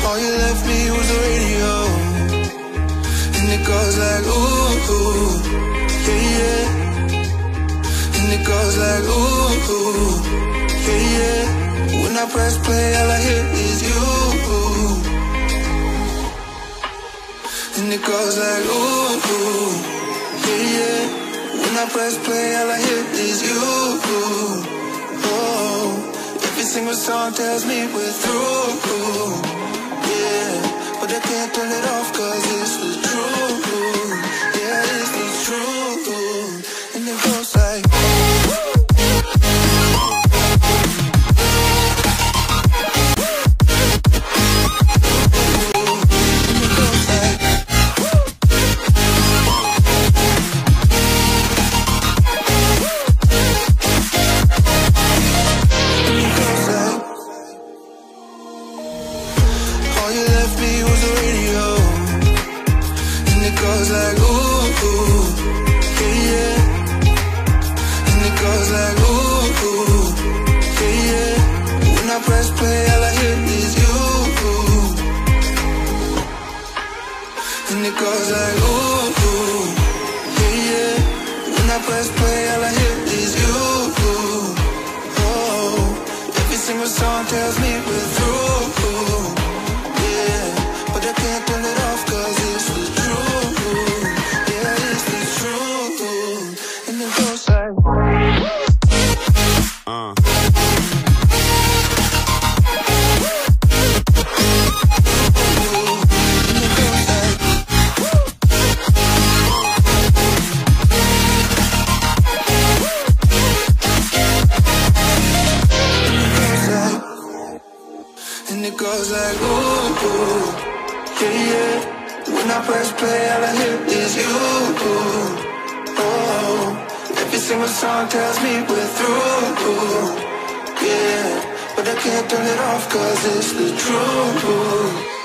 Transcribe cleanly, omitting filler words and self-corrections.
All you left me was the radio, and it goes like ooh, ooh, yeah, yeah. And it goes like ooh, ooh, yeah, yeah. When I press play, all I hear is you. And it goes like ooh, ooh, yeah, yeah. When I press play, all I hear is you. Oh, every single song tells me we're through. Yeah, but I can't turn it off 'cause it's the truth. Yeah, it's the truth. And it goes like song tells me we're through. Yeah, but I can't turn it off 'cause it's the truth.